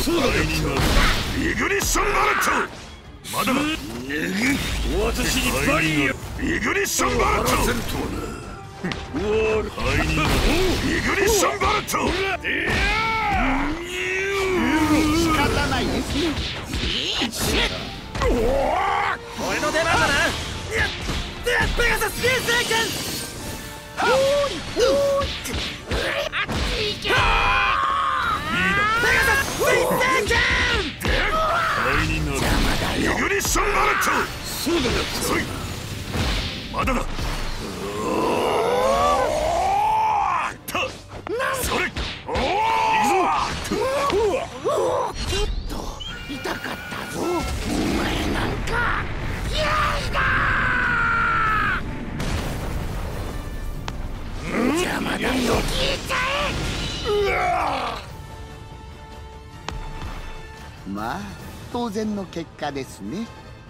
そうだ。イグニッションバルト。まだだ。私にバリア。イグニッションバルト。イグニッションバルト。仕方ないですね。俺の出番だな。ペガサス流星拳。ペガサス流星拳。イグニッションバルト。そうだよ。まだだ。それ。ちょっと痛かったぞ。お前なんか嫌いだ。邪魔だよ。消えちゃえ。まあ当然の結果ですね。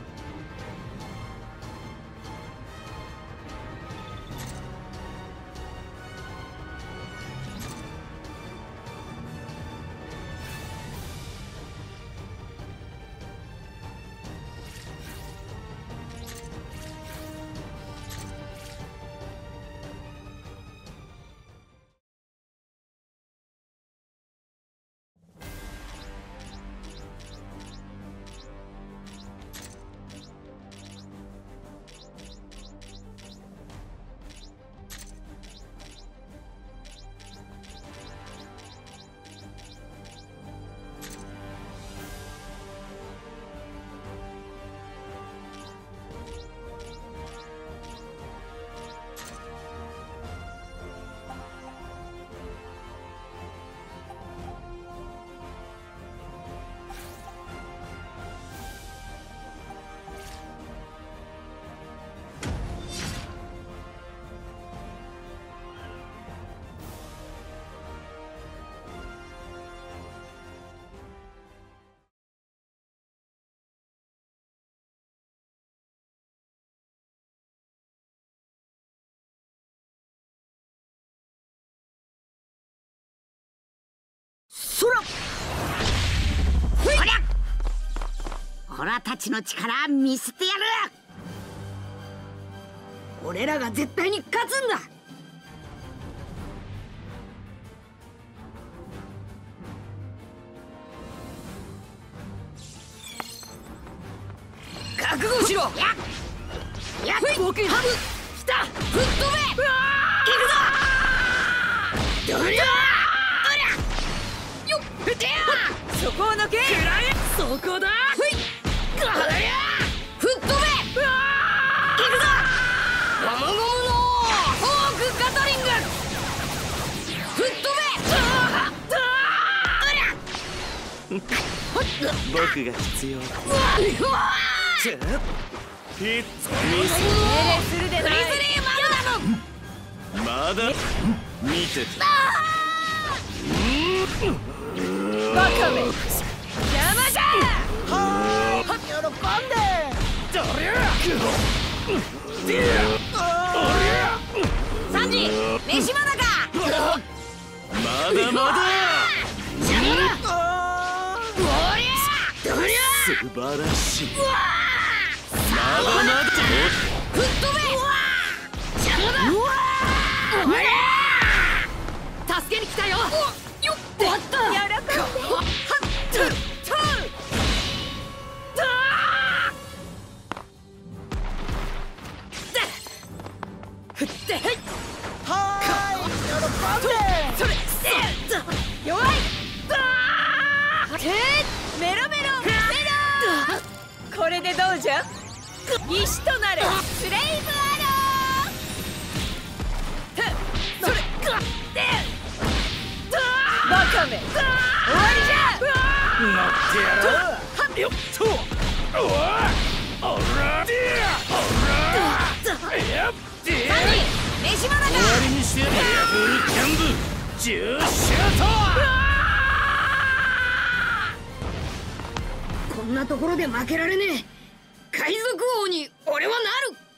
オラたちの力見せてやる。俺らが絶対に勝つんだ。覚悟しろ。僕ハブ来た。吹っ飛べ。行くぞ。どりゃよっ。そこを抜け。そこだ。吹っ飛べ。行くぞ。ゴムゴムのフォークガトリング。吹っ飛べ。僕が必要だ。ヒッツミス命令するでない。グリズリーマグナム。まだ見てて。バカめ邪魔じゃ。はー喜んで。どりゃサンジ飯まだか。まだまだ邪魔だ。どりゃ素晴らしい。まだまだ吹っ飛べ。邪魔だ。助けに来たよ。よっ終わった。やらかんで。振ってはーい喜んで。それ弱い。メロメロメロ。これでどうじゃ。石となれスレイブアロー。それバカめ終わりじゃ。乗ってやろう。よっとおらでやっで飯まだか。終わりにしてやる。ブルキャンブ10シュート。こんなところで負けられねえ。海賊王に俺はなる。